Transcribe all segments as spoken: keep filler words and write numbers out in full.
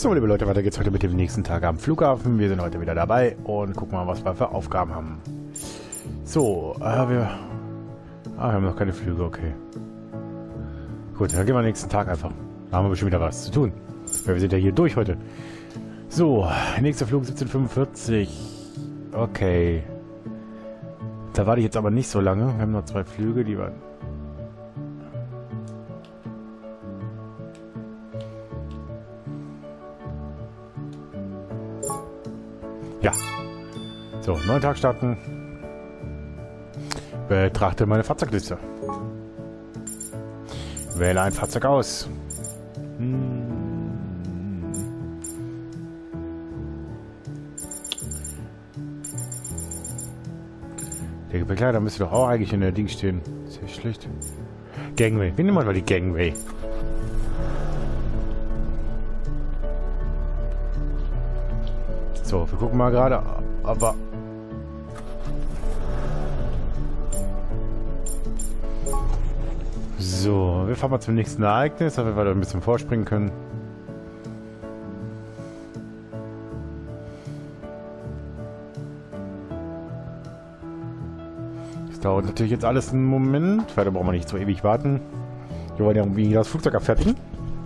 So, liebe Leute, weiter geht's heute mit dem nächsten Tag am Flughafen. Wir sind heute wieder dabei und gucken mal, was wir für Aufgaben haben. So, äh, wir... Ah, wir haben noch keine Flüge, okay. Gut, dann gehen wir am nächsten Tag einfach. Da haben wir bestimmt wieder was zu tun. Weil wir sind ja hier durch heute. So, nächster Flug siebzehn Uhr fünfundvierzig. Okay. Da warte ich jetzt aber nicht so lange. Wir haben noch zwei Flüge, die waren... Ja. So, neuen Tag starten. Betrachte meine Fahrzeugliste. Wähle ein Fahrzeug aus. Hm. Der Gepäckleiter müsste doch auch eigentlich in der Ding stehen. Sehr schlecht. Gangway. Wir nehmen mal die Gangway. So, wir gucken mal gerade, aber... So, wir fahren mal zum nächsten Ereignis, damit wir da ein bisschen vorspringen können. Das dauert natürlich jetzt alles einen Moment, weil da brauchen wir nicht so ewig warten. Wir wollen ja irgendwie das Flugzeug abfertigen.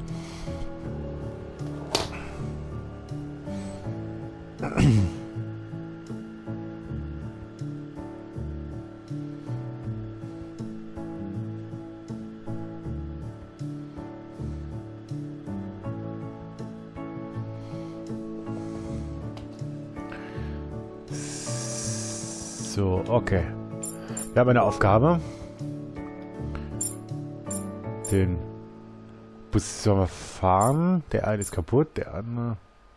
So, okay. Wir haben eine Aufgabe. Den Bus sollen wir fahren. Der eine ist kaputt, der andere...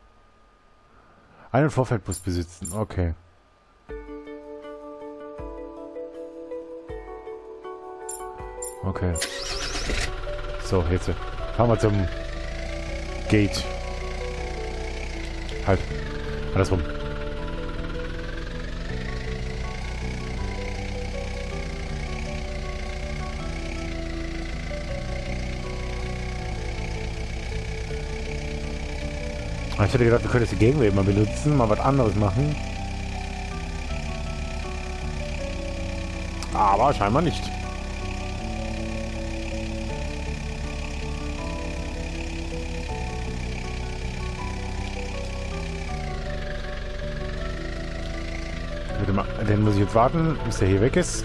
Einen Vorfeldbus besitzen, okay. Okay. So, jetzt fahren wir zum Gate. Halt. Andersrum. Ich hätte gedacht, wir können jetzt die Gangway mal benutzen, mal was anderes machen. Aber scheinbar nicht. Warte mal, den muss ich jetzt warten, bis der hier weg ist.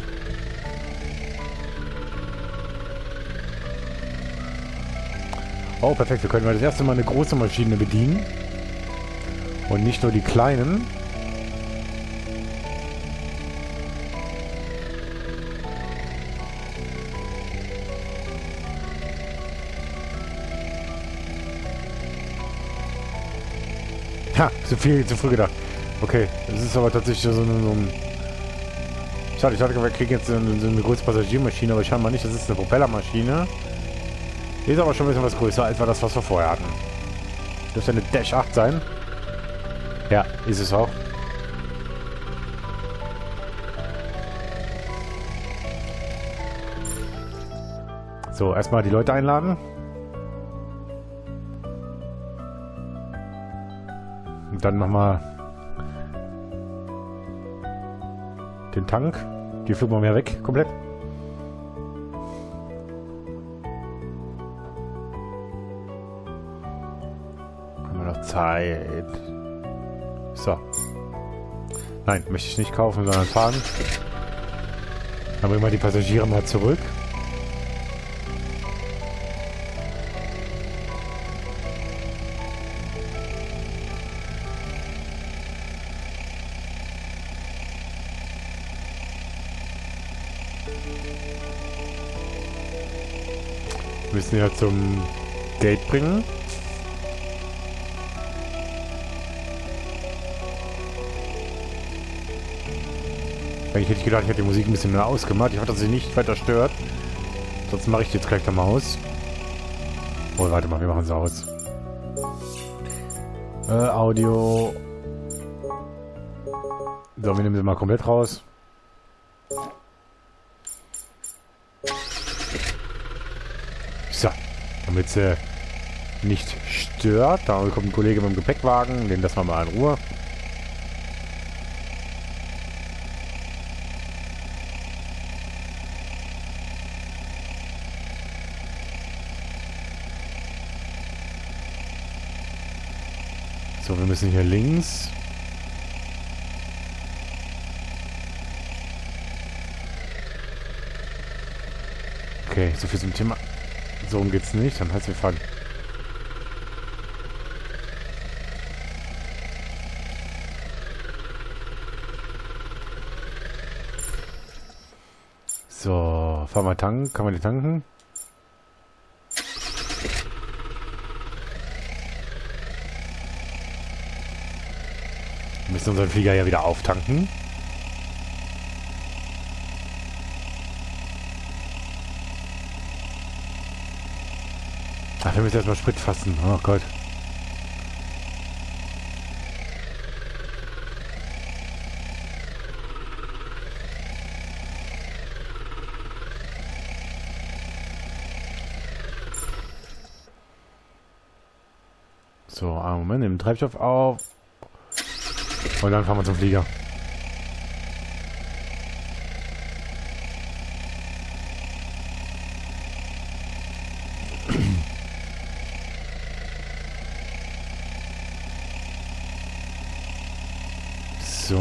Oh, perfekt, wir können mal das erste Mal eine große Maschine bedienen. Und nicht nur die kleinen. Ha, zu viel, zu früh gedacht. Okay, das ist aber tatsächlich so, so, so ein... Schade, ich dachte, wir kriegen jetzt so eine, so eine große Passagiermaschine, aber scheinbar nicht. Das ist eine Propellermaschine. Die ist aber schon ein bisschen was größer, als war das, was wir vorher hatten. Dürfte eine Dash acht sein. Ja, ist es auch. So, erstmal die Leute einladen. Und dann nochmal den Tank. Die fliegen wir mehr weg, komplett. Haben wir noch Zeit. So. Nein, möchte ich nicht kaufen, sondern fahren. Dann bringen wir die Passagiere mal zurück. Wir müssen ja zum Gate bringen. Ich hätte gedacht, ich hätte die Musik ein bisschen mehr ausgemacht. Ich hoffe, dass sie nicht weiter stört. Sonst mache ich die jetzt gleich nochmal aus. Oh, warte mal, wir machen es aus. Äh, Audio. So, wir nehmen sie mal komplett raus. So, damit sie nicht stört. Da kommt ein Kollege mit dem Gepäckwagen, den lassen wir mal in Ruhe. So, wir müssen hier links. Okay, so viel zum Thema. So rum geht's nicht, dann heißt wir fahren. So, fahren wir tanken. Kann man die tanken? Wir müssen unseren Flieger ja wieder auftanken. Ach, wir müssen erstmal Sprit fassen. Oh Gott. So, einen Moment, nehmen den Treibstoff auf. Und dann fahren wir zum Flieger. So.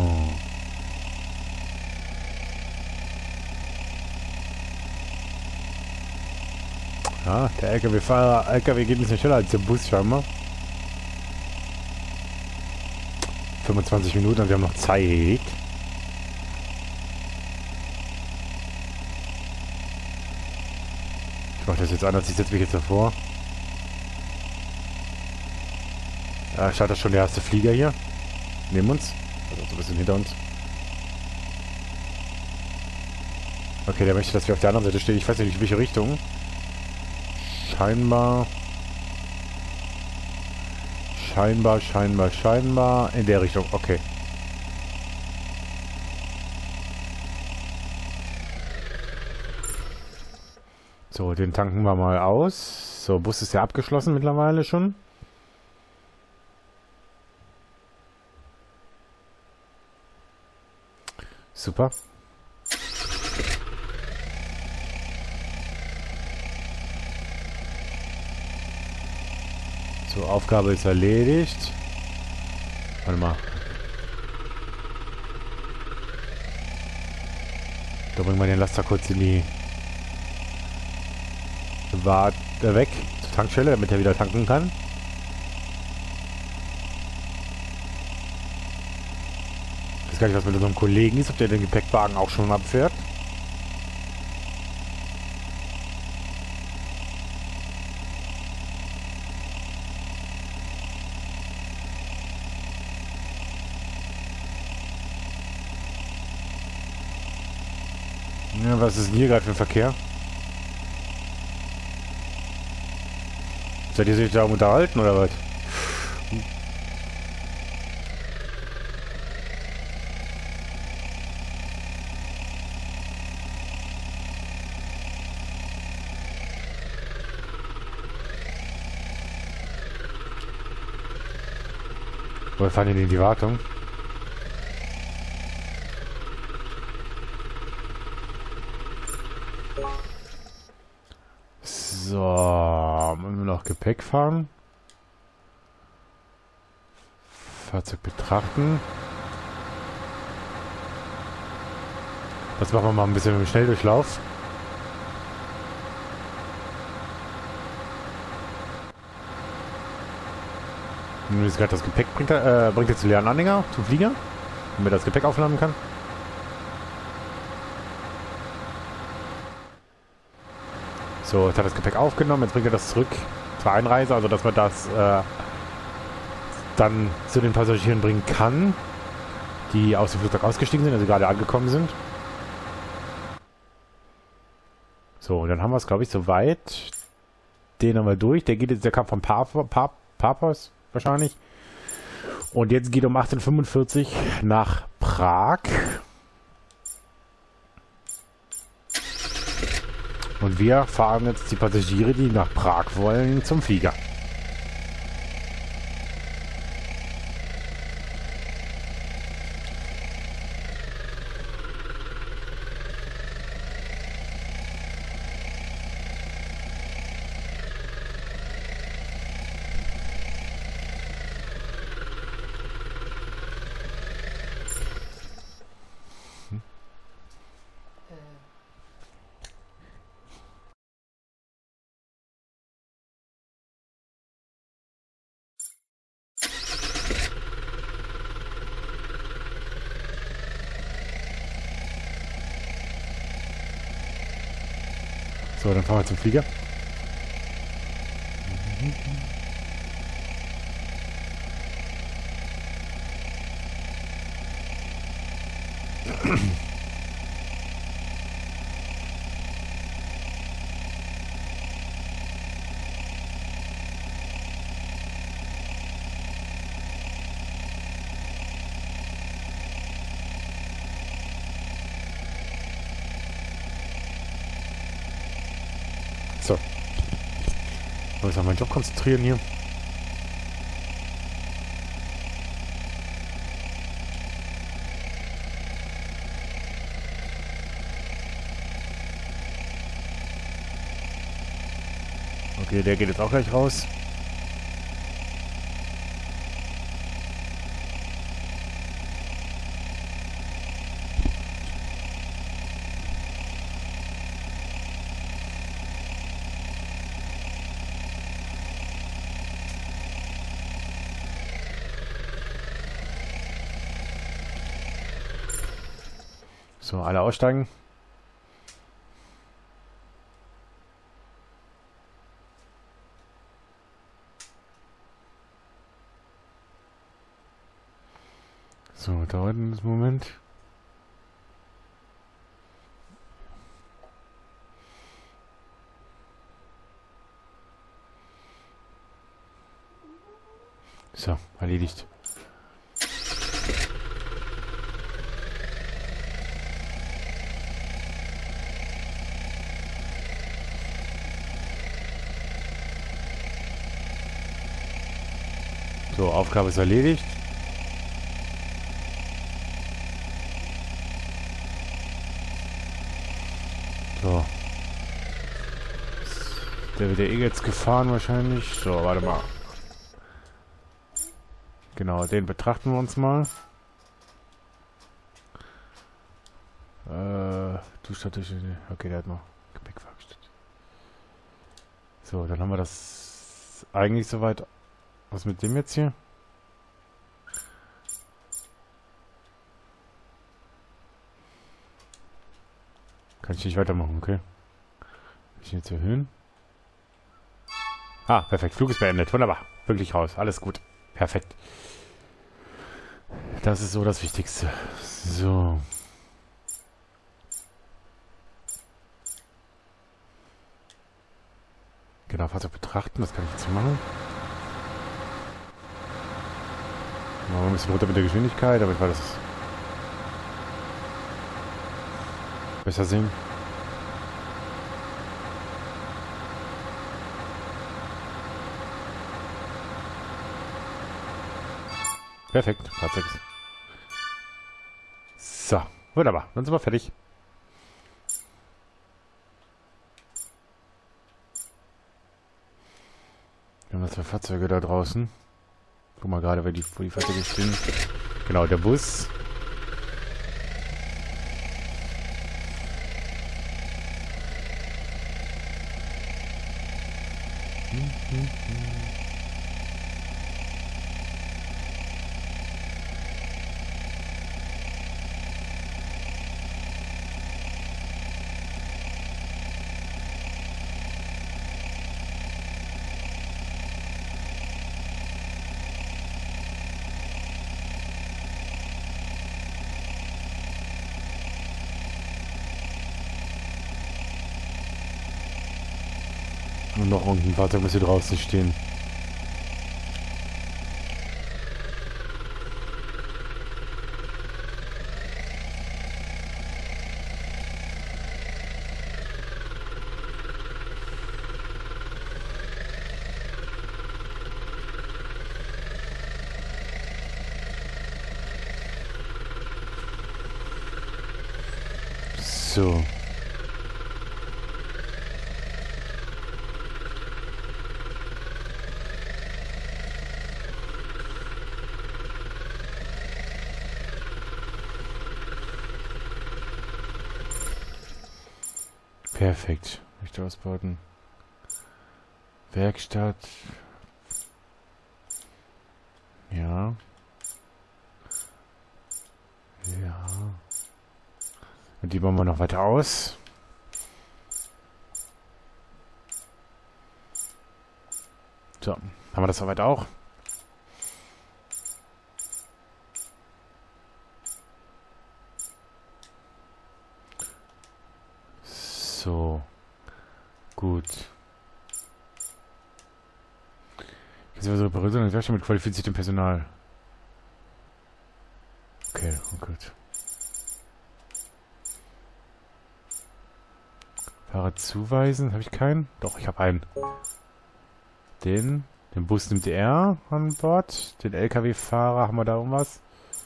Ja, der L K W-Fahrer, L K W geht ein bisschen schneller als der Bus scheinbar. fünfundzwanzig Minuten und wir haben noch Zeit. Ich mache das jetzt anders, ich setze mich jetzt davor. Ja, startet schon der erste Flieger hier. Neben uns. Also so ein bisschen hinter uns. Okay, der möchte, dass wir auf der anderen Seite stehen. Ich weiß nicht, in welche Richtung. Scheinbar. Scheinbar, scheinbar, scheinbar. In der Richtung. Okay. So, den tanken wir mal aus. So, Bus ist ja abgeschlossen mittlerweile schon. Super. So, Aufgabe ist erledigt. Warte mal. Da bringen wir den Laster kurz in die Wart äh, weg zur Tankstelle, damit er wieder tanken kann. Ich weiß gar nicht, was mit unserem Kollegen ist, ob der den Gepäckwagen auch schon abfährt. Ja, was ist denn hier gerade für ein Verkehr? Seid ihr sich da unterhalten oder was? Oder fahren die in die Wartung? So, müssen wir noch Gepäck fahren? Fahrzeug betrachten. Das machen wir mal ein bisschen im Schnelldurchlauf. Nun ist gerade das Gepäck bringt, er, äh, bringt jetzt den leeren Anhänger zum Flieger, damit er das Gepäck aufladen kann. So, jetzt hat das Gepäck aufgenommen, jetzt bringt er das zurück zur Einreise, also dass man das äh, dann zu den Passagieren bringen kann, die aus dem Flugzeug ausgestiegen sind, also gerade angekommen sind. So, und dann haben wir es, glaube ich, soweit. Den haben wir durch. Der geht jetzt, der kam von Paphos wahrscheinlich. Und jetzt geht um achtzehn Uhr fünfundvierzig nach Prag. Und wir fahren jetzt die Passagiere, die nach Prag wollen, zum Flieger. So, dann fahren wir zum Flieger. So. Ich muss mich auf meinen Job konzentrieren hier. Okay, der geht jetzt auch gleich raus. So, alle aussteigen. So, dauert einen Moment. So, erledigt. So, Aufgabe ist erledigt. So. Der wird ja eh jetzt gefahren wahrscheinlich. So, warte mal. Genau, den betrachten wir uns mal. Äh, du stattest. Okay, der hat noch Gepäck vergestellt. So, dann haben wir das eigentlich soweit. Was mit dem jetzt hier? Kann ich nicht weitermachen, okay. Kann ich ihn jetzt erhöhen? Ah, perfekt. Flug ist beendet. Wunderbar. Wirklich raus. Alles gut. Perfekt. Das ist so das Wichtigste. So. Genau, Fahrzeug betrachten. Das kann ich jetzt machen. Machen wir ein bisschen runter mit der Geschwindigkeit, aber ich war das besser sehen. Perfekt, Fahrzeug. So, wunderbar. Dann sind wir fertig. Wir haben zwei Fahrzeuge da draußen. Guck mal gerade, wo die, wo die Fahrzeuge stehen. Genau, der Bus. Hm, hm, hm. Und noch irgendein Fahrzeug muss hier draußen stehen. So. Perfekt. Möchte ausbauten. Werkstatt. Ja. Ja. Und die bauen wir noch weiter aus. So, haben wir das soweit auch? So. Gut. Jetzt wir so Reparatur und Werkstatt mit qualifiziertem Personal. Okay, oh gut. Fahrer zuweisen, habe ich keinen? Doch, ich habe einen. Den, den Bus nimmt er an Bord. Den L K W-Fahrer, haben wir da irgendwas?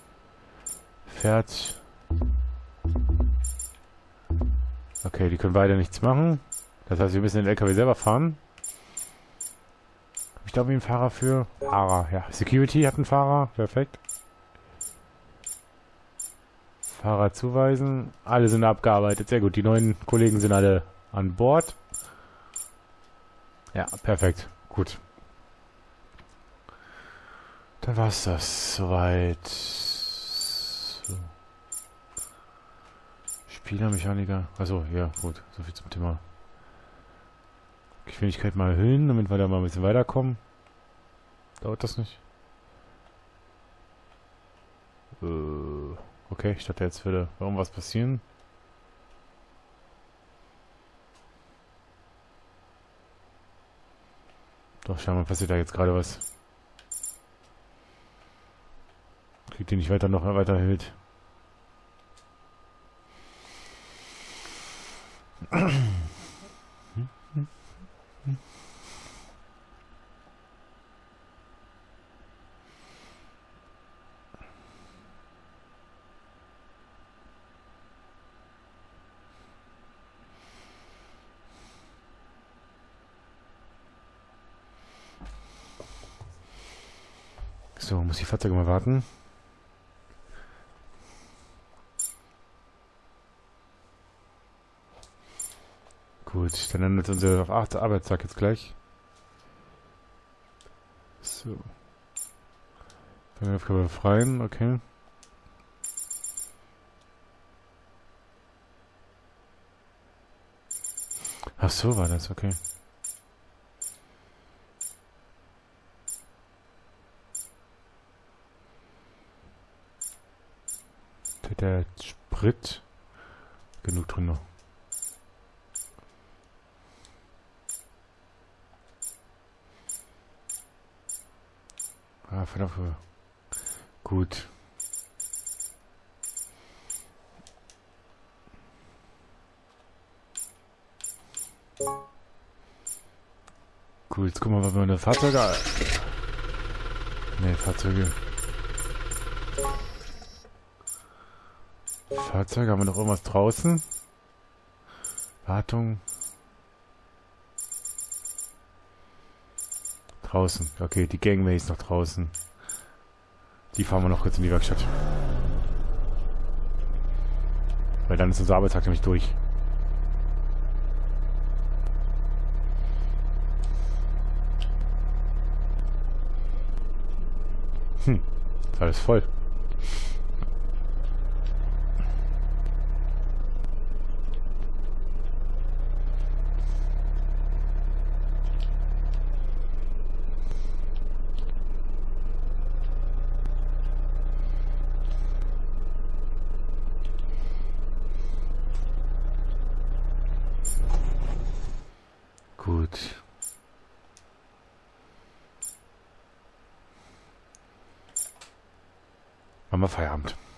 Fährt. Okay, die können beide nichts machen. Das heißt, wir müssen den L K W selber fahren. Ich glaube, einen Fahrer für... Fahrer, ja. Security hat einen Fahrer. Perfekt. Fahrer zuweisen. Alle sind abgearbeitet. Sehr gut. Die neuen Kollegen sind alle an Bord. Ja, perfekt. Gut. Dann war's das. Soweit. So. Spielermechaniker. Achso, ja, gut. So viel zum Thema. Geschwindigkeit mal erhöhen, damit wir da mal ein bisschen weiterkommen. Dauert das nicht? Äh, okay, ich dachte, jetzt würde irgendwas passieren. Doch, scheinbar passiert da jetzt gerade was. Kriegt die nicht weiter noch weiter erhöht. So, muss die Fahrzeuge mal warten. Gut, dann endet unser auf acht Arbeitstag jetzt gleich. So. Dann Aufgabe befreien, okay. Ach so war das, okay. Der Sprit. Genug drin noch. Ah, verdammt. Gut. Gut, jetzt gucken wir mal, ob wir eine Fahrzeuge... Ne, Fahrzeuge... Fahrzeuge, haben wir noch irgendwas draußen? Wartung. Draußen. Okay, die Gangway ist noch draußen. Die fahren wir noch kurz in die Werkstatt. Weil dann ist unser Arbeitstag nämlich durch. Hm, ist alles voll. Gut. Machen wir Feierabend.